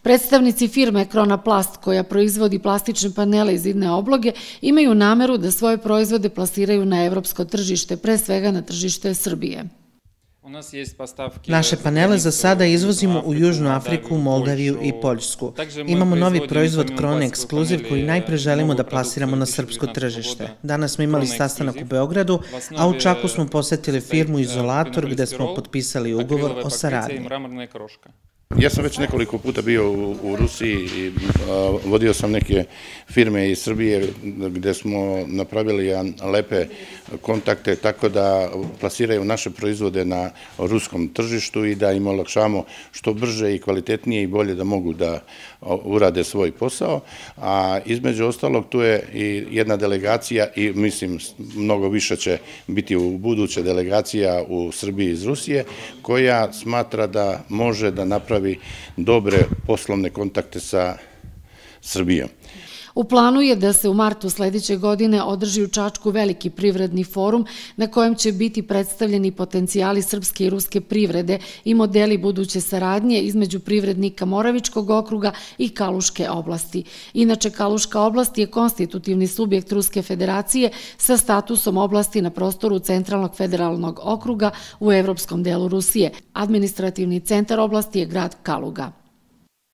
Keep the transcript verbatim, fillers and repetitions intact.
Predstavnici firme Kronaplast, koja proizvodi plastične panele i zidne obloge, imaju nameru da svoje proizvode plasiraju na evropsko tržište, pre svega na tržište Srbije. Naše panele za sada izvozimo u Južnu Afriku, Moldaviju i Poljsku. Imamo novi proizvod Krona Ekskluziv koji najpre želimo da plasiramo na srpsko tržište. Danas smo imali sastanak u Beogradu, a u Čaku smo posetili firmu Izolator gde smo potpisali ugovor o saradnji. Ja sam već nekoliko puta bio u Rusiji i vodio sam neke firme iz Srbije gde smo napravili lepe kontakte tako da plasiraju naše proizvode na ruskom tržištu i da im olakšamo što brže i kvalitetnije i bolje da mogu da urade svoj posao. A između ostalog tu je i jedna delegacija i mislim mnogo više će biti u buduće delegacija u Srbiji iz Rusije koja smatra da može da napravi dobre poslovne kontakte sa Srbijom. U planu je da se u martu sledeće godine održi u Čačku veliki privredni forum na kojem će biti predstavljeni potencijali srpske i ruske privrede i modeli buduće saradnje između privrednika Moravičkog okruga i Kaluške oblasti. Inače, Kaluška oblast je konstitutivni subjekt Ruske federacije sa statusom oblasti na prostoru Centralnog federalnog okruga u evropskom delu Rusije. Administrativni centar oblasti je grad Kaluga.